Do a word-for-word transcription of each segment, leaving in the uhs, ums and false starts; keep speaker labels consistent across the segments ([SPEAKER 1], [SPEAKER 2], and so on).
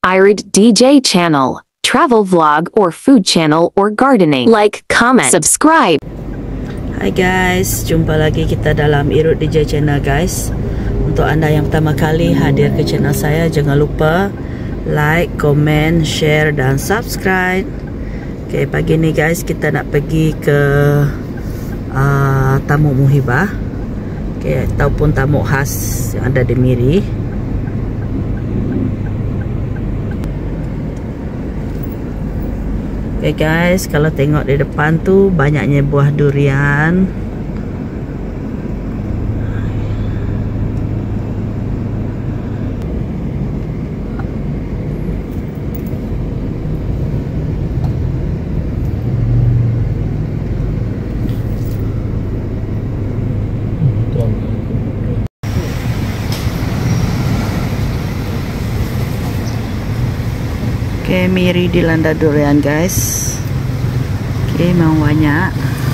[SPEAKER 1] Irid D J channel, travel vlog or food channel or gardening. Like, comment, subscribe.
[SPEAKER 2] Hai guys, jumpa lagi kita dalam Irid D J channel guys. Untuk anda yang pertama kali hadir ke channel saya, jangan lupa like, comment, share dan subscribe. Oke, pagi ni guys kita nak pergi ke uh, Tamu Muhibah. Oke, ataupun tamu khas yang ada di Miri. Oke guys, kalau tengok di depan tu banyaknya buah durian. Oke, Miri dilanda durian guys. Oke, memang banyak.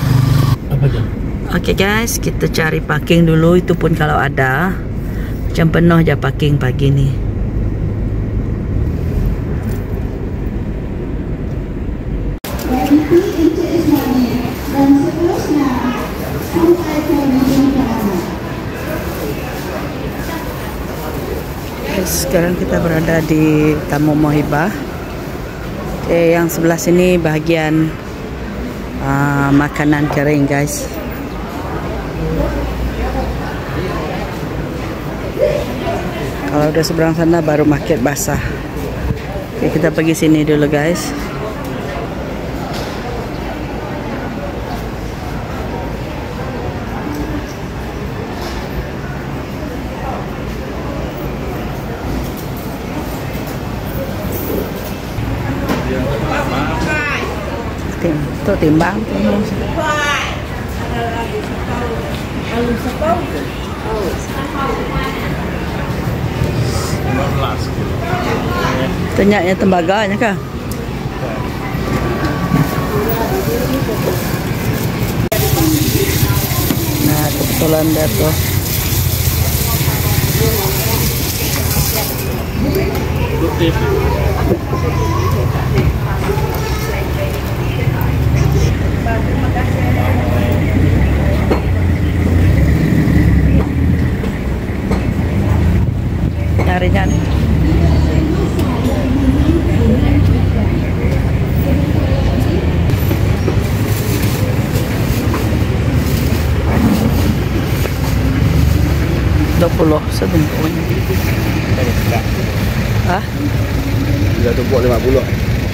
[SPEAKER 2] Oke guys, kita cari parking dulu. Itu pun kalau ada. Macam penuh aja parking pagi ni. Sekarang kita berada di Tamu Muhibah. Oke, yang sebelah sini bahagian uh, makanan kering guys. Kalau udah seberang sana baru market basah. Oke, kita pergi sini dulu guys. Tim, tuh timbang tuh. Tanyanya tembaganya kah? Nah, kebetulan dah tuh. Nyarinya nih. dua puluh sebungkusnya. Hah?
[SPEAKER 3] Dia tumpuk lima puluh.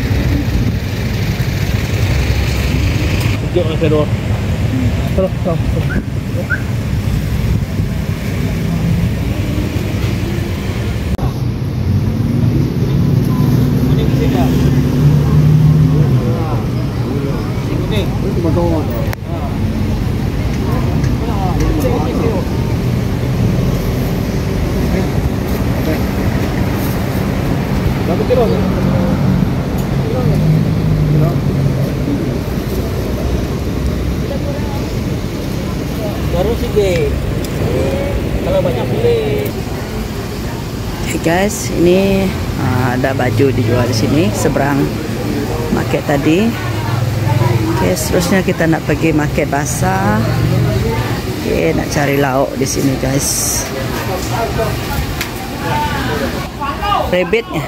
[SPEAKER 3] Tunjuk saya dua. Terus, terus. Berapa kilo? Baru sih deh. Kalau banyak beli.
[SPEAKER 2] Hey guys, ini uh, ada baju dijual di sini seberang market tadi. Oke, seterusnya kita nak pergi market basah. Oke, nak cari lauk di sini guys. Rabbitnya.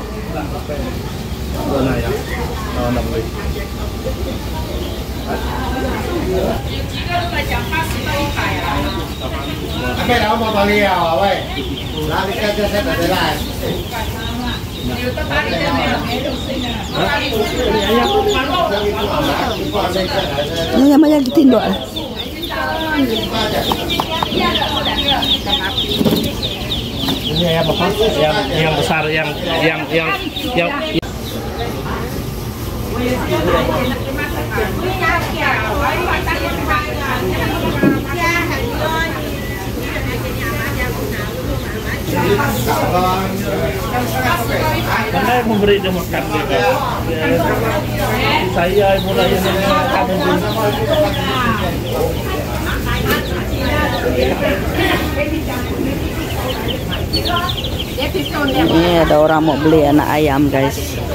[SPEAKER 2] Ini yang banyak ditindok lah.
[SPEAKER 3] Ini yang apa? Yang yang besar, yang yang yang yang. Karena memberi dia makan juga. Saya mulai makan dulu.
[SPEAKER 2] Ini ada orang mau beli anak ayam, guys.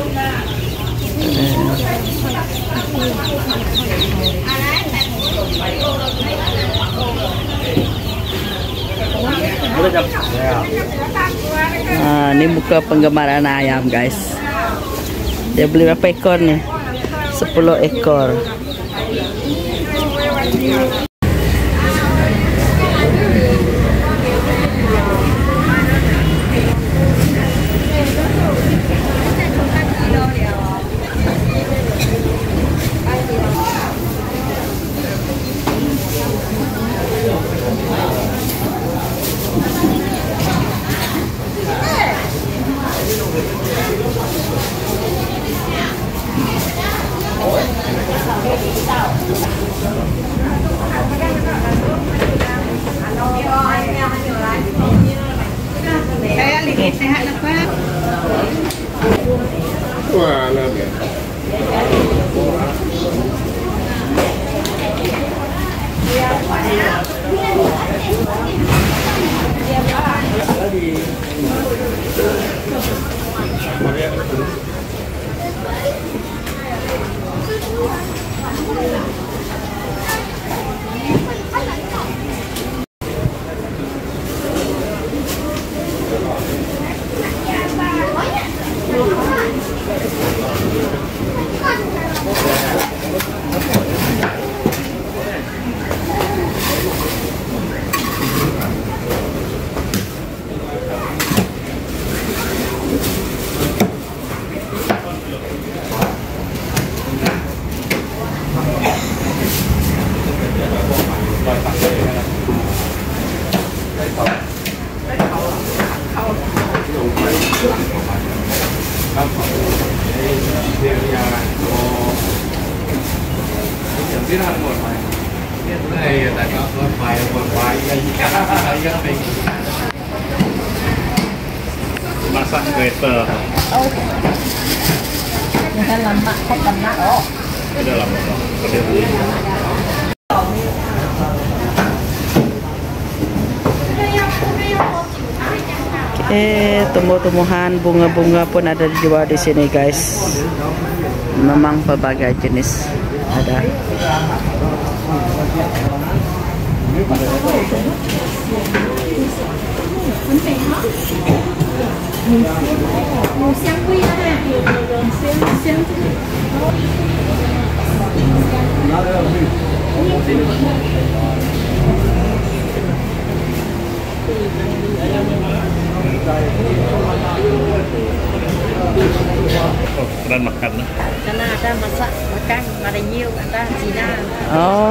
[SPEAKER 2] Nah, ini buka penggemar anak ayam, guys. Dia beli berapa ekor nih? sepuluh ekor.
[SPEAKER 4] Wah, lagi.
[SPEAKER 3] Masak grater.
[SPEAKER 5] Oh. Jangan lama, kok lama oh.
[SPEAKER 3] Udah lama loh.
[SPEAKER 2] Eh, tumbuh-tumbuhan, bunga-bunga pun ada dijual di sini, guys. Memang berbagai jenis ada.
[SPEAKER 3] Oh, keren makan.
[SPEAKER 5] Karena ada masak makan, ada nyiu, ada Cina.
[SPEAKER 2] Oh,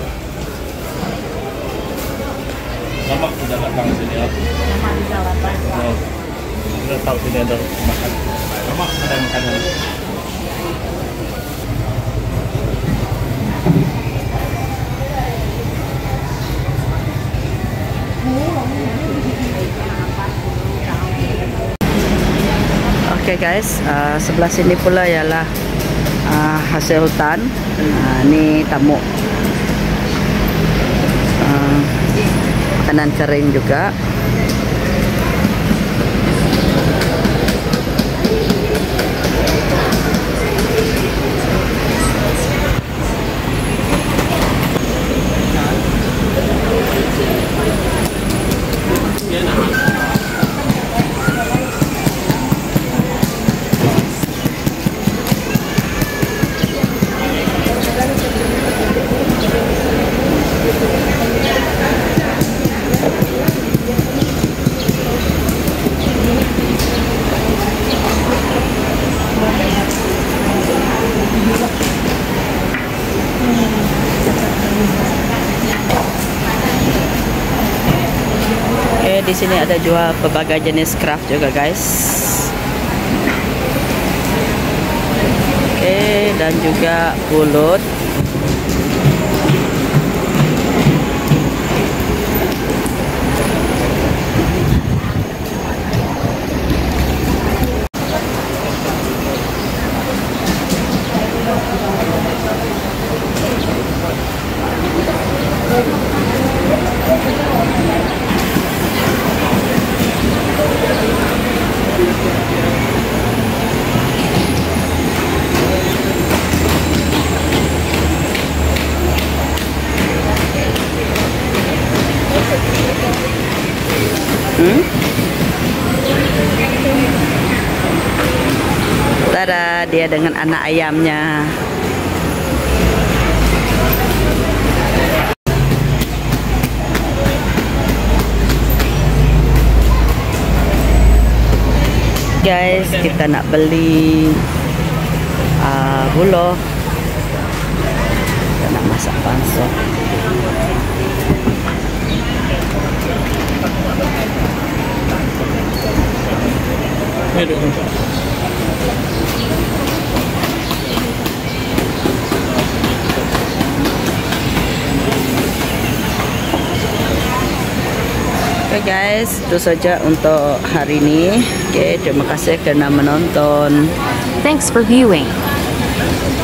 [SPEAKER 3] Lama sudah datang sini ya.
[SPEAKER 5] Nama di Jalapan.
[SPEAKER 3] Oh, kita tahu sini ada makan. Lama ada makanan.
[SPEAKER 2] oke, okay, guys. Uh, sebelah sini pula ialah uh, hasil hutan. Uh, ini tamu. Uh, makanan kering juga. Di sini ada jual berbagai jenis craft juga, guys. Oke, dan juga pulut. Tada, dia dengan anak ayamnya. Guys, kita nak beli uh, bulog. Kita nak masak bakso. Oke guys, itu saja untuk hari ini. Oke, terima kasih karena menonton.
[SPEAKER 1] Thanks for viewing.